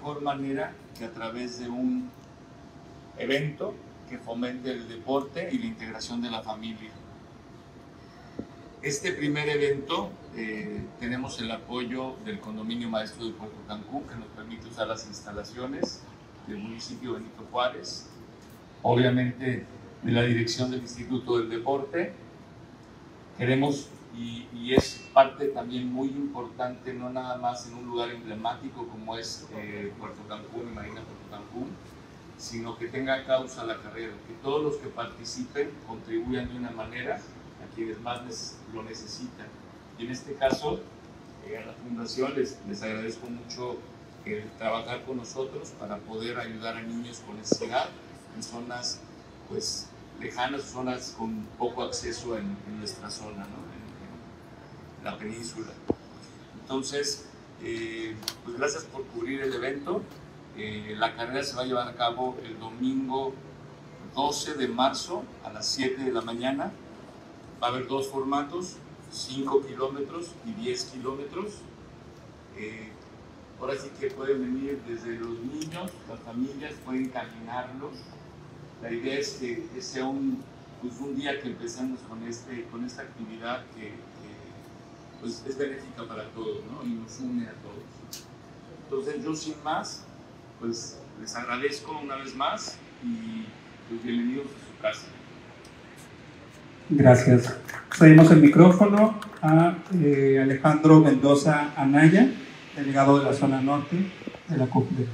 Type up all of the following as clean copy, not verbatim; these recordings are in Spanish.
mejor manera que a través de un evento que fomente el deporte y la integración de la familia. Este primer evento tenemos el apoyo del Condominio Maestro de Puerto Cancún, que nos permite usar las instalaciones del municipio Benito Juárez, obviamente de la dirección del Instituto del Deporte. Queremos, y es parte también muy importante, no nada más en un lugar emblemático como es Puerto Cancún y Marina Puerto Cancún, sino que tenga causa la carrera, que todos los que participen contribuyan de una manera a quienes más lo necesitan. Y en este caso, a la Fundación les agradezco mucho trabajar con nosotros para poder ayudar a niños con necesidad en zonas pues lejanas, zonas con poco acceso en nuestra zona, ¿no? en la península. Entonces, pues gracias por cubrir el evento. La carrera se va a llevar a cabo el domingo 12 de marzo a las 7 de la mañana. Va a haber dos formatos, 5 kilómetros y 10 kilómetros. Ahora sí que pueden venir desde los niños, las familias pueden caminarlos. La idea es que sea un día que empecemos con esta actividad que pues es benéfica para todos, ¿no? Y nos une a todos. Entonces yo sin más, pues les agradezco una vez más y pues, bienvenidos a su casa. Gracias. Cedimos el micrófono a Alejandro Mendoza Anaya, delegado de la zona norte de la CUPD.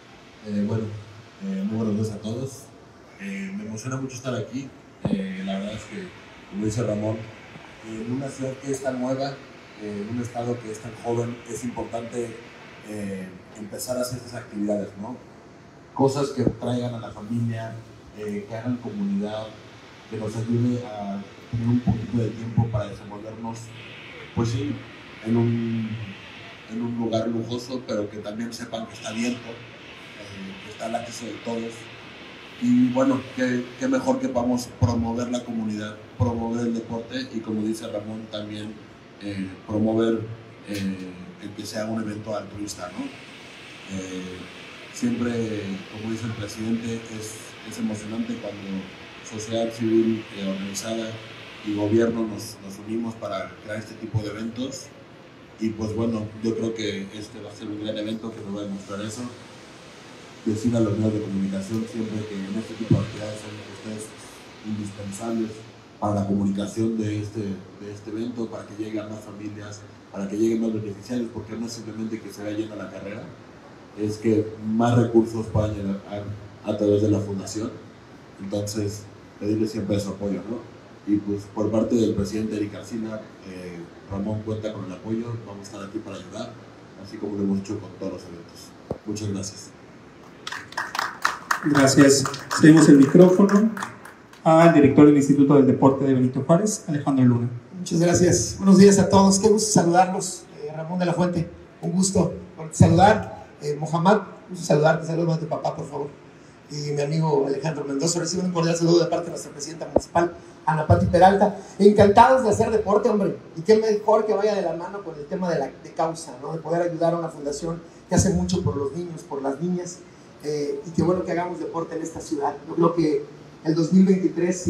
Muy buenos días a todos. Me emociona mucho estar aquí. La verdad es que, como dice Ramón, en una ciudad que es tan nueva, en un estado que es tan joven, es importante empezar a hacer esas actividades, ¿no? Cosas que traigan a la familia, que hagan comunidad, que nos ayude a tener un poquito de tiempo para desenvolvernos, pues sí, en un lugar lujoso, pero que también sepan que está abierto, que está al acceso de todos. Y bueno, qué mejor que podamos promover la comunidad, promover el deporte y, como dice Ramón, también promover el que sea un evento altruista, ¿no? Siempre, como dice el presidente, es emocionante cuando sociedad civil organizada y gobierno nos unimos para crear este tipo de eventos. Y pues bueno, yo creo que este va a ser un gran evento que nos va a demostrar eso. Decir a los medios de comunicación siempre que en este tipo de actividades son ustedes indispensables para la comunicación de este evento, para que lleguen más familias, para que lleguen más beneficiarios, porque no es simplemente que se vaya llena la carrera, es que más recursos puedan llegar a través de la fundación. Entonces, pedirle siempre su apoyo, ¿no? Y pues por parte del presidente Eric Arcina, Ramón cuenta con el apoyo, vamos a estar aquí para ayudar, así como lo hemos hecho con todos los eventos. Muchas gracias. Gracias. Cedimos el micrófono al director del Instituto del Deporte de Benito Juárez, Alejandro Luna. Muchas gracias. Buenos días a todos. Qué gusto saludarlos. Ramón de la Fuente, un gusto saludar. Mohamed, un gusto saludarte. Saludos a tu papá, por favor. Y mi amigo Alejandro Mendoza. Recibe un cordial saludo de parte de nuestra presidenta municipal, Ana Pati Peralta. Encantados de hacer deporte, hombre. Y qué mejor que vaya de la mano con el tema de causa, ¿no? De poder ayudar a una fundación que hace mucho por los niños, por las niñas. Y qué bueno que hagamos deporte en esta ciudad. Yo creo que el 2023,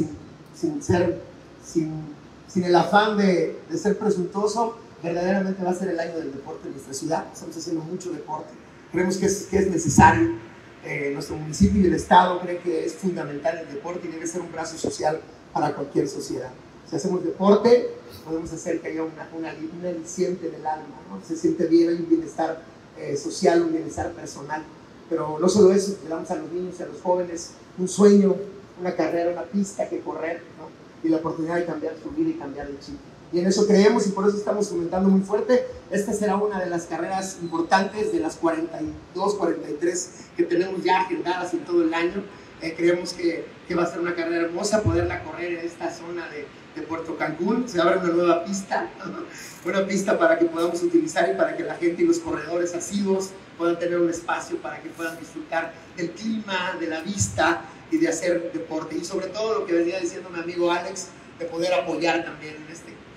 sin el afán de ser presuntuoso, verdaderamente va a ser el año del deporte en nuestra ciudad. Estamos haciendo mucho deporte. Creemos que es necesario. Nuestro municipio y el Estado creen que es fundamental el deporte y debe ser un brazo social para cualquier sociedad. Si hacemos deporte, podemos hacer que haya un aliciente del alma, ¿no? Se siente bien, hay un bienestar social, un bienestar personal. Pero no solo eso, le damos a los niños y a los jóvenes un sueño, una carrera, una pista que correr, ¿no? Y la oportunidad de cambiar su vida y cambiar el chip. Y en eso creemos y por eso estamos fomentando muy fuerte. Esta será una de las carreras importantes de las 42, 43 que tenemos ya agendadas en todo el año. Creemos que va a ser una carrera hermosa poderla correr en esta zona de Puerto Cancún. Se abre una nueva pista, una pista para que podamos utilizar y para que la gente y los corredores asiduos puedan tener un espacio para que puedan disfrutar del clima, de la vista y de hacer deporte. Y sobre todo lo que venía diciendo mi amigo Alex, de poder apoyar también en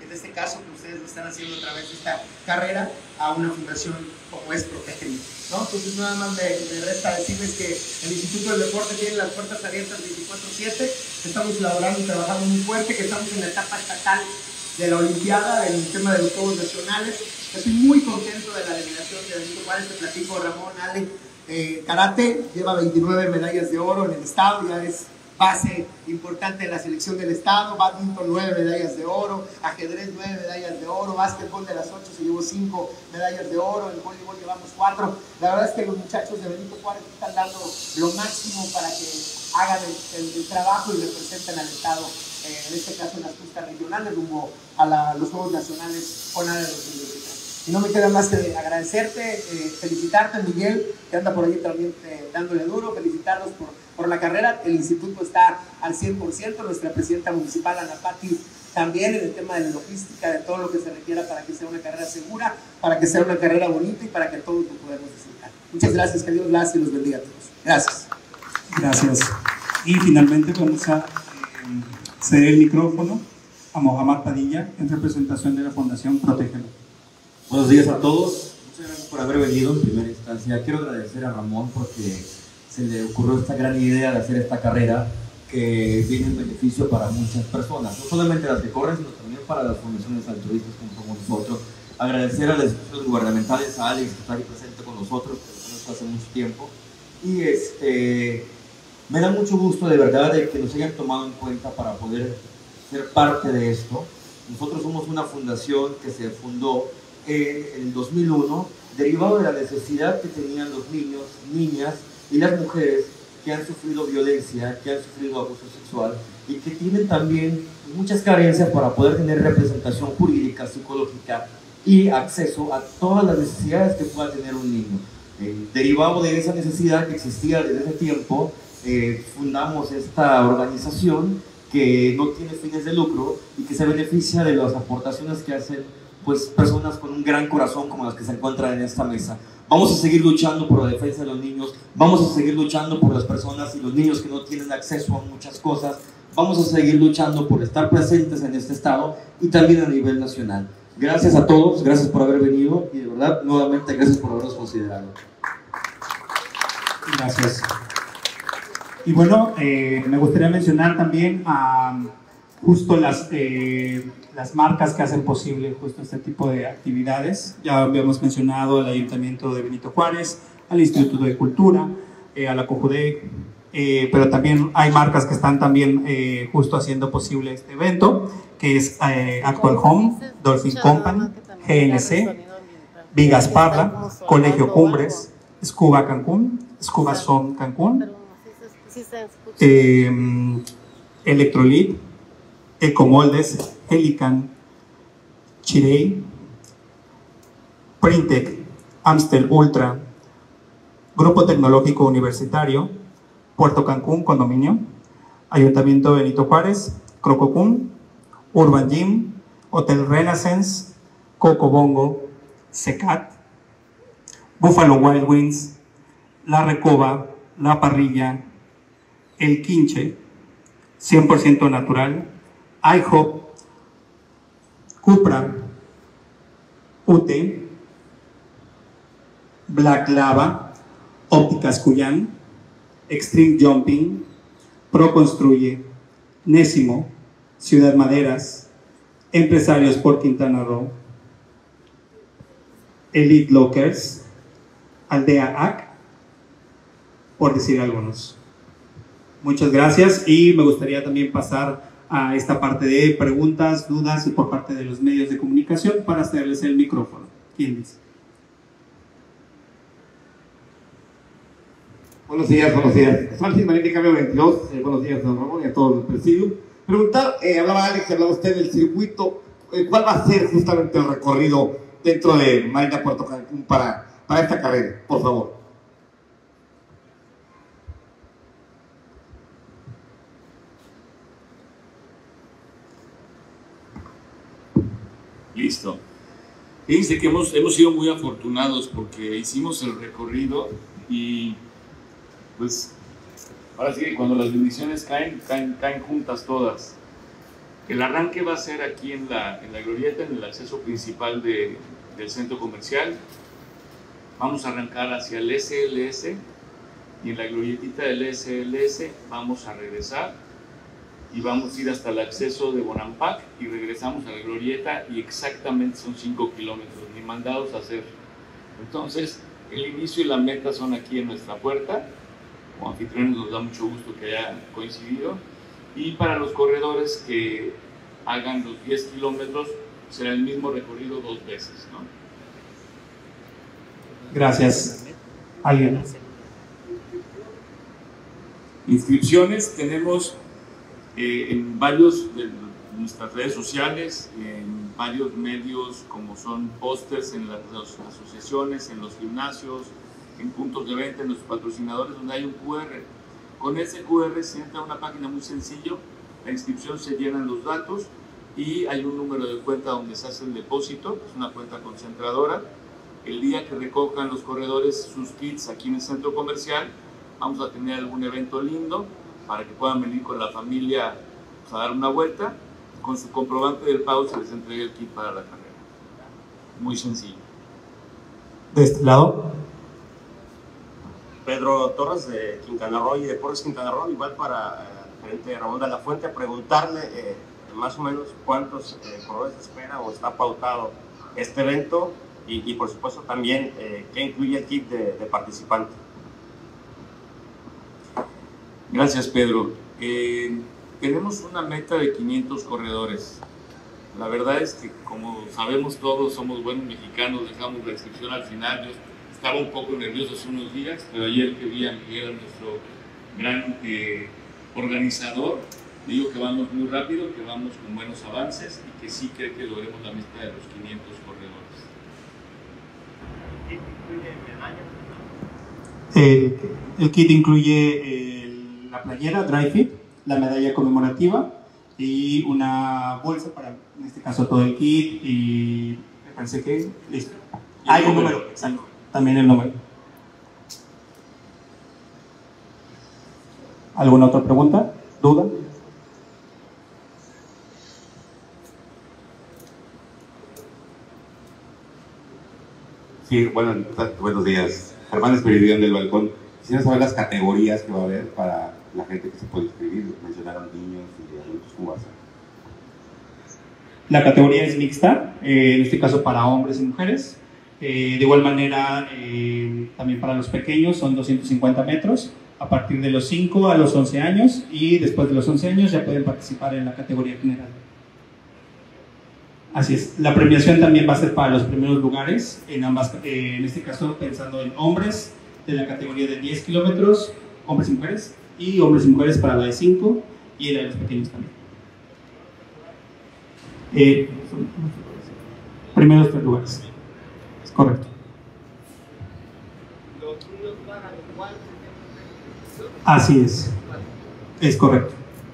de este caso que ustedes lo están haciendo a través de esta carrera a una fundación como es Protégeme, ¿no? Entonces nada más me resta decirles que el Instituto del Deporte tiene las puertas abiertas 24/7, estamos elaborando y trabajando muy fuerte, que estamos en la etapa estatal de la Olimpiada, del tema de los Juegos Nacionales. Estoy muy contento de la delegación de Benito Juárez, te platico, Ramón, Ale. Karate lleva 29 medallas de oro en el estado, ya es base importante en la selección del estado. Bádminton 9 medallas de oro, ajedrez 9 medallas de oro, básquetbol de las 8 se llevó 5 medallas de oro, en voleibol llevamos 4. La verdad es que los muchachos de Benito Juárez están dando lo máximo para que hagan el trabajo y representen al estado, en este caso en las pistas regionales rumbo a los Juegos Nacionales con ADE 2023. Y no me queda más que agradecerte, felicitarte, Miguel, que anda por ahí también dándole duro, felicitarlos por la carrera. El instituto está al 100%, nuestra presidenta municipal, Ana Patti, también en el tema de la logística, de todo lo que se requiera para que sea una carrera segura, para que sea una carrera bonita y para que todos lo podamos disfrutar. Muchas gracias, que Dios las y los bendiga a todos. Gracias. Gracias. Y finalmente vamos a ceder el micrófono a Mohamed Padilla en representación de la Fundación Protégeme. Buenos días a todos, muchas gracias por haber venido en primera instancia. Quiero agradecer a Ramón porque se le ocurrió esta gran idea de hacer esta carrera que viene en beneficio para muchas personas, no solamente las que corren, sino también para las fundaciones altruistas como somos nosotros. Agradecer a las instituciones gubernamentales, a Alex que está aquí presente con nosotros, que lo conozco hace mucho tiempo, y me da mucho gusto de verdad de que nos hayan tomado en cuenta para poder ser parte de esto. Nosotros somos una fundación que se fundó en el 2001, derivado de la necesidad que tenían los niños, niñas y las mujeres que han sufrido violencia, que han sufrido abuso sexual y que tienen también muchas carencias para poder tener representación jurídica, psicológica y acceso a todas las necesidades que pueda tener un niño. Derivado de esa necesidad que existía desde ese tiempo, fundamos esta organización que no tiene fines de lucro y que se beneficia de las aportaciones que hacen pues personas con un gran corazón como las que se encuentran en esta mesa. Vamos a seguir luchando por la defensa de los niños, vamos a seguir luchando por las personas y los niños que no tienen acceso a muchas cosas, vamos a seguir luchando por estar presentes en este estado y también a nivel nacional. Gracias a todos, gracias por haber venido y de verdad, nuevamente, gracias por habernos considerado. Gracias. Y bueno, me gustaría mencionar también a justo las marcas que hacen posible justo este tipo de actividades. Ya habíamos mencionado al Ayuntamiento de Benito Juárez, al Instituto de Cultura, a la COJUDEC, pero también hay marcas que están también justo haciendo posible este evento, que es Actual Home, Dolphin Company, GNC, Vigas Parla, Colegio Cumbres, Scuba Cancún, Scuba Zone Cancún, Electrolit, Ecomoldes, Helican, Chirey, Printec, Amstel Ultra, Grupo Tecnológico Universitario, Puerto Cancún Condominio, Ayuntamiento de Benito Juárez, Crococún, Urban Gym, Hotel Renaissance, Coco Bongo, Secat, Buffalo Wild Wings, La Recoba, La Parrilla, El Quinche, 100% natural, IHOP, Cupra, UTE, Black Lava, Ópticas Cuyán, Extreme Jumping, Pro Construye, Nésimo, Ciudad Maderas, Empresarios por Quintana Roo, Elite Lockers, Aldea AC, por decir algunos. Muchas gracias y me gustaría también pasar a esta parte de preguntas, dudas y por parte de los medios de comunicación para hacerles el micrófono. ¿Quién dice? Buenos días, buenos días. Francis Marín de Cambio 22. Buenos días, don Ramón, y a todo el presidio. Preguntar, hablaba Alex, hablaba usted del circuito. ¿Cuál va a ser justamente el recorrido dentro de Marina Puerto Cancún para esta carrera? Por favor. Listo. Fíjense que hemos sido muy afortunados porque hicimos el recorrido y pues ahora sí que cuando las bendiciones caen juntas todas. El arranque va a ser aquí en la glorieta, en el acceso principal del centro comercial. Vamos a arrancar hacia el SLS y en la glorietita del SLS vamos a regresar y vamos a ir hasta el acceso de Bonampak y regresamos a la glorieta y exactamente son 5 kilómetros, ni mandados a hacer. Entonces, el inicio y la meta son aquí en nuestra puerta. Como anfitriones nos da mucho gusto que haya coincidido. Y para los corredores que hagan los 10 kilómetros, será el mismo recorrido 2 veces, ¿no? Gracias. ¿Alguien? Inscripciones tenemos en varios de nuestras redes sociales, en varios medios como son pósters en las asociaciones, en los gimnasios, en puntos de venta, en los patrocinadores, donde hay un QR. Con ese QR se entra a una página muy sencillo, la inscripción se llenan los datos y hay un número de cuenta donde se hace el depósito, es una cuenta concentradora. El día que recojan los corredores sus kits aquí en el centro comercial, vamos a tener algún evento lindo para que puedan venir con la familia a dar una vuelta. Con su comprobante del pago se les entrega el kit para la carrera. Muy sencillo. De este lado. Pedro Torres de Quintana Roo y Deportes Quintana Roo, igual para el gerente Ramón de la Fuente, preguntarle más o menos cuántos corredores espera o está pautado este evento y por supuesto también qué incluye el kit de participante. Gracias, Pedro. Tenemos una meta de 500 corredores. La verdad es que, como sabemos todos, somos buenos mexicanos, dejamos la inscripción al final. Yo estaba un poco nervioso hace unos días, pero ayer que vi a Miguel, nuestro gran organizador, digo que vamos muy rápido, que vamos con buenos avances y que sí cree que logremos la meta de los 500 corredores. ¿Qué incluye medalla? El kit incluye la playera Dry Fit, la medalla conmemorativa y una bolsa para, en este caso, todo el kit y me parece que listo. Hay un número, exacto. También el número. ¿Alguna otra pregunta? ¿Duda? Sí, buenos días. Germán Esperidión del Balcón. Quisiera saber las categorías que va a haber para la gente que se puede inscribir. Mencionaron niños y adultos. ¿Cómo va a ser? La categoría es mixta, en este caso para hombres y mujeres. De igual manera, también para los pequeños son 250 metros, a partir de los 5 a los 11 años, y después de los 11 años ya pueden participar en la categoría general. Así es, la premiación también va a ser para los primeros lugares, en ambas, en este caso pensando en hombres de la categoría de 10 kilómetros, hombres y mujeres para la de 5 y la de los pequeños también. Primeros 3 lugares. Es correcto. Así es correcto.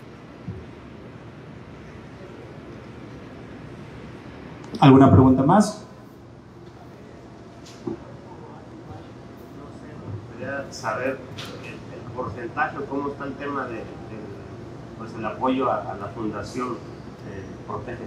¿Alguna pregunta más? Quería saber el porcentaje, cómo está el tema de pues el apoyo a la fundación Protege.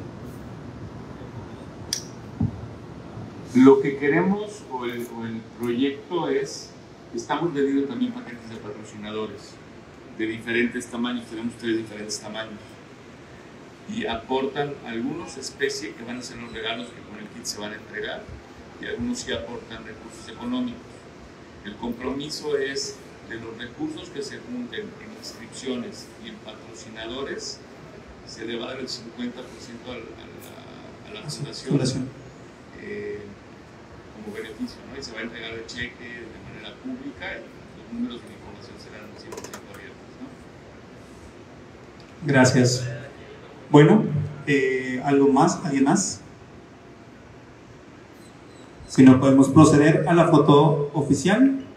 Lo que queremos o el proyecto es, estamos vendiendo también paquetes de patrocinadores de diferentes tamaños, tenemos 3 diferentes tamaños y aportan algunos especies que van a ser los regalos que con el kit se van a entregar y algunos sí aportan recursos económicos. El compromiso es de los recursos que se junten en inscripciones y en patrocinadores, se le va a dar el 50% a la fundación. Como beneficio, ¿no? Y se va a entregar el cheque de manera pública y los números de información serán 100% abiertos, ¿no? Gracias. Bueno, ¿algo más? ¿Alguien más? Si no, podemos proceder a la foto oficial.